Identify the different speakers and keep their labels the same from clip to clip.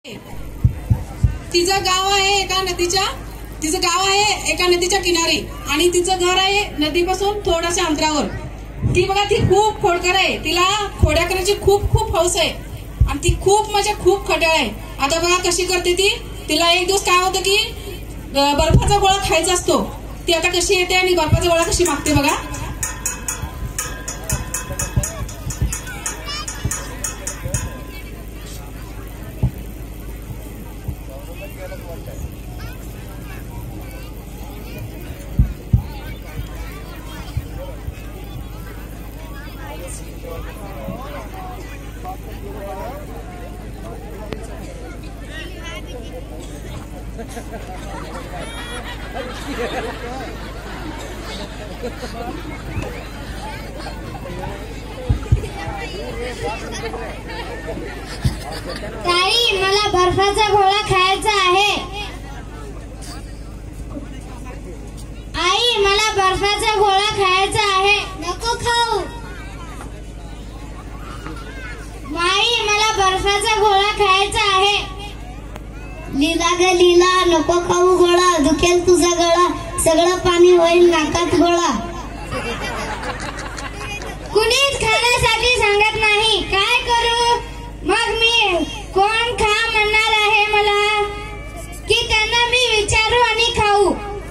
Speaker 1: तिचं गाव आहे एका नदीच्या किनारी आणि तिचं घर आहे नदीपासून थोड्याशा अंतरावर। ती बघा ती खूप खोडकर आहे, तिला खोड्या करण्याची खूप हौस आहे आणि ती खूप म्हणजे खूप खट्याळ आहे। आता बघा कशी करते ती। तिला एक दिवस काय होतं की बर्फाचा गोळा खायचा असतो, ती आता कशी येते आणि बर्फाचा गोळा कशी मागते बघा।
Speaker 2: ताई मला बर्फाचा गोळा खायचा आहे। आई मला बर्फाचा गोळा खायचा आहे। नको खाऊ। माई मला बर्फाचा गोळा खायचा आहे। लीला ग लीला नको खाऊ गोळा, दुखेल तुझा गळा, सगळं पाणी होईल नाकात गोळा। कुणीच खाण्यासाठी सांगत नाही, काय करू मग मी? कोण खा म्हणणार आहे मला की त्यांना मी विचारू आणि खाऊ?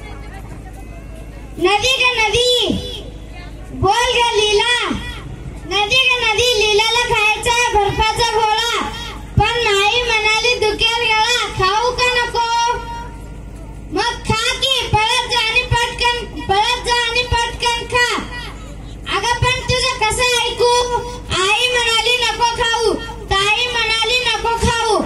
Speaker 2: नदी ग नदी बोल ग लीला, नदी ग नदी लीलाला खायचा बर्फाचा गोळा, पण नाही म्हणाली दुखेल गळा, खाऊ का नको? मग खा की, पळत जा आणि पटकन खा। अगं पण तुझं कसं ऐकू? आई म्हणाली नको खाऊ, ताई म्हणाली नको खाऊ।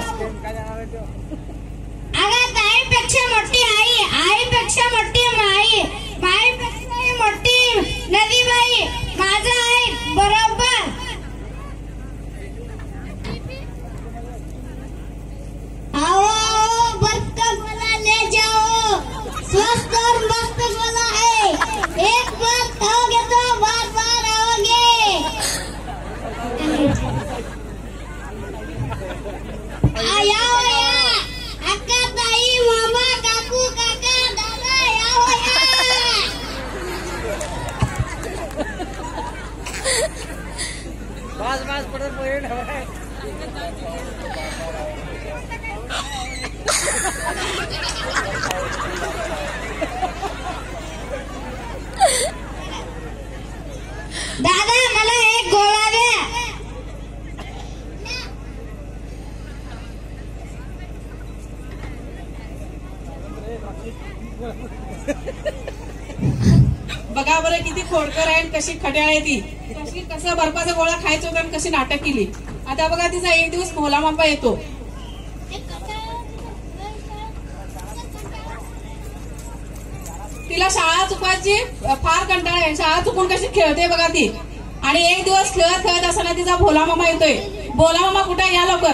Speaker 2: अगं ताईपेक्षा मोठी आई, आईपेक्षा मोठी माई, माईपेक्षा मोठी नदीबाई, माझं आहे बरोबर। आओ बर्फ का गोला ले जाओ, स्वस्थ और मस्त गोला है, एक बार खाओगे तो बार बार आओगे। आया अक्का ताई मामा काकू काका दादा या
Speaker 3: बस पडत पोहे ठेवाय।
Speaker 2: दादा मला एक गोळा द्या।
Speaker 1: बघा बरं किती खोडकर आहे आणि कशी खट्याळ आहे ती, कसं बर्फाचा गोळा खायचं होतं आणि कशी नाटक केली। आता बघा तिचा एक दिवस भोला मामा येतो। तिला शाळा चुकवायची फार कंटाळा आहे, शाळा चुकून कशी खेळते बघा ती। आणि एक दिवस खेळत असताना तिचा भोला मामा येतोय। भोला मामा कुठे, या लवकर।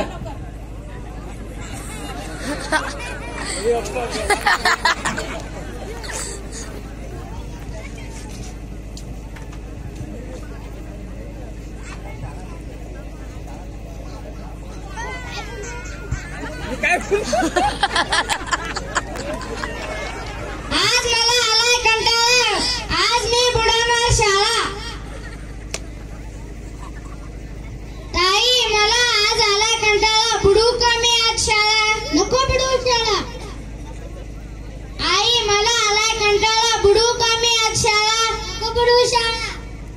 Speaker 1: आज मला आलाय कंटाळा, आज मी बुडवणार शाळा। ताई मला आज आलाय कंटाळा, बुडू का मी आज शाळा? नको बुडू शाळा। आई मला आलाय कंटाळा, बुडू का मी आज शाळा? नको बुडू शाळा।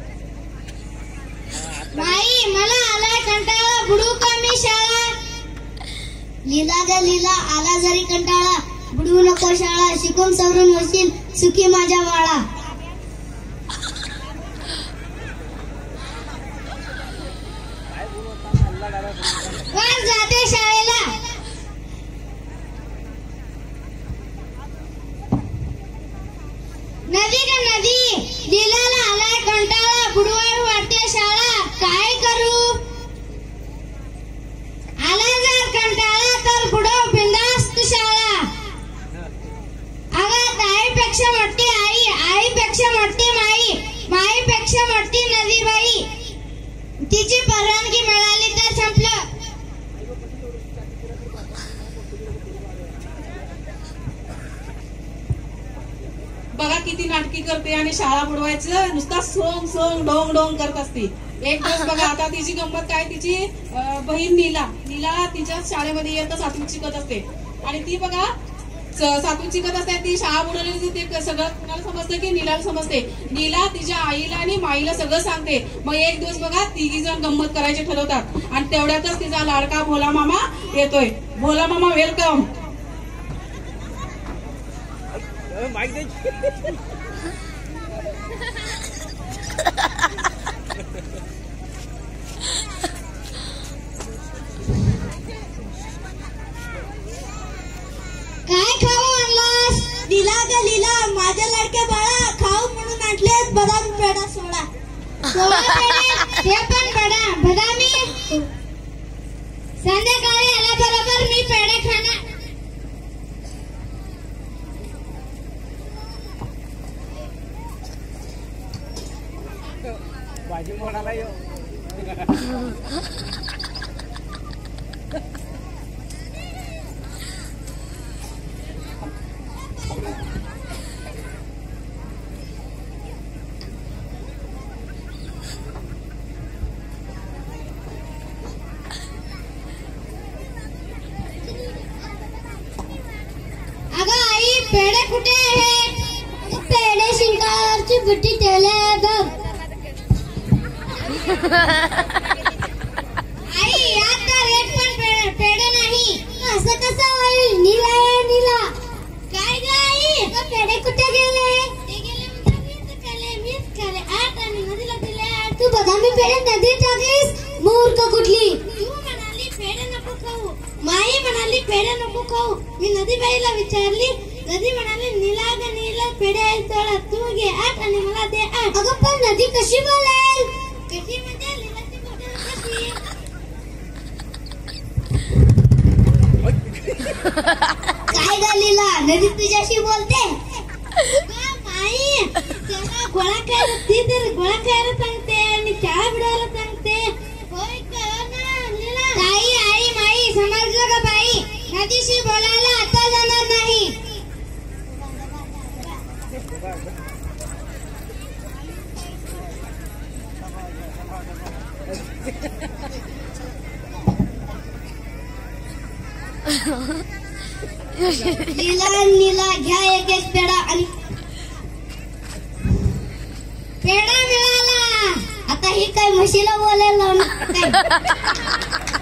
Speaker 1: माई मला आलाय कंटाळा, बुडू का मी शाळा? लीला ग लीला आला जरी कंटाळा, बुडवू नको शाळा, शिकून सवरून होशील सुखी माझ्या बाळा। वर जाते शाळेला, नदी ग नदी लीलाला आलाय कंटाळा, बुडवावी वाटते शाळा, काय करू? आला जर कंटाळा तर बुडव बिंदास्त शाळा। अगं ताईपेक्षा मोठी आई, आई बघा किती नाटकी करते आणि शाळा बुडवायचं नुसता सोंग सोंग डोंग डोंग करत असते. एक दिवस बघा आता तिची गंमत काय, तिची बहीण नीला तिच्या शाळेमध्ये येतं 7वीत शिकत असते आणि ती बघा 7वीत शिकत असते. ती शाळा बुडवलेली ते सगळं कुणाला समजतं की नीलाला समजते. नीला तिच्या आईला आणि माईला सगळं सांगते. मग एक दिवस बघा 3घी जण गंमत करायचे ठरवतात आणि तेवढ्यातच तिचा लाडका भोला मामा येतोय. भोला मामा वेलकम.
Speaker 2: काय खाऊ आणलास? लीला ग लीला, माझ्या लाडक्या बाळा, खाऊ म्हणून आणलेस बदाम पेढा सोडा. पेढे हे पण बदामी. संध्याकाळी आल्याबरोबर मी पेढे खाणार.
Speaker 3: भाजी मोडाला येऊ.
Speaker 2: अगं आई, पेढे कुठे आहेत? पेढे शिंकावरची बुट्टी ठेवल्या बघ. आई, यात तर एक पण पेढे नाही. असं कसं होईल? नीला आहे नीला. काय ग आई, पेढे कुठे गेले? ते गेले म्हणजे मीच खाल्ले. आणि नदीला दिले. तू बदामी पेढे नदीत टाकलीस? मूर्ख कुठली. तू म्हणाली पेढे नको खाऊ, माई म्हणाली पेढे नको खाऊ. मी नदीबाईला विचारली, नदी म्हणाली नीला ग नीला, पेढे आहेत चला, तू घे 8 आणि मला दे 8. अगं पण नदी कशी बोलेल? कशी म्हणजे लीलाची बोलेल कशी? काय ग लीला, नदी तुझ्याशी बोलते? माई, त्याला गोळा खायला, ती तर गोळा खायला सांगते आणि शाळा बुडवायला सांगते. होय ना लीला? ताई, आई, माई, समजलं का बाई? नदीशी बोलायला आता जाणार नाही. नीला नीला, घ्या एक एक पेढा. आणि पेढा मिळाला. आता ही काय म्हशीला बोलायला लावणार काय?